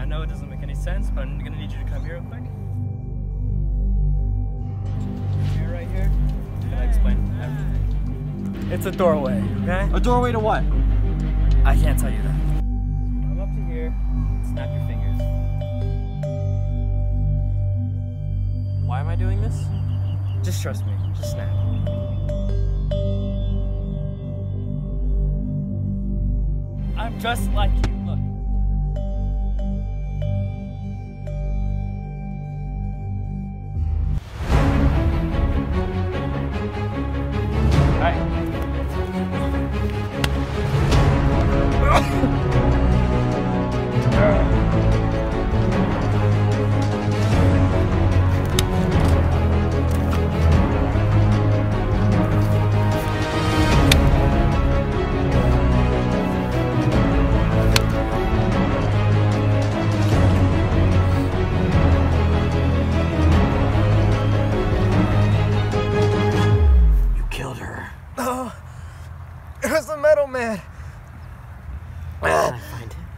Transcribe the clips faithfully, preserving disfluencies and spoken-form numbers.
know it doesn't make any sense, but I'm gonna need you to come here real quick. Here, right here. I'm gonna explain everything. It's a doorway, okay? A doorway to what? I can't tell you that. Come up to here, snap your fingers. Why am I doing this? Just trust me, just snap. I'm just like you, look. Hi. Oh, it was the Metal Man. Where can I find him?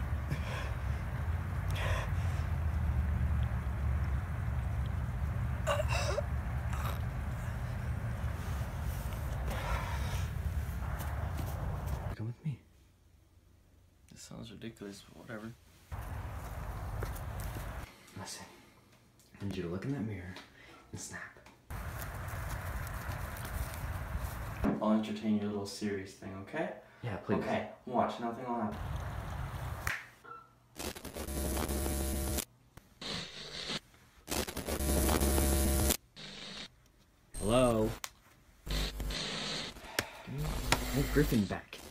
Come with me. This sounds ridiculous, but whatever. Listen, I need you to look in that mirror and snap. I'll entertain your little series thing, okay? Yeah, please. Okay, watch, nothing will happen. Hello? Give me Griffin back.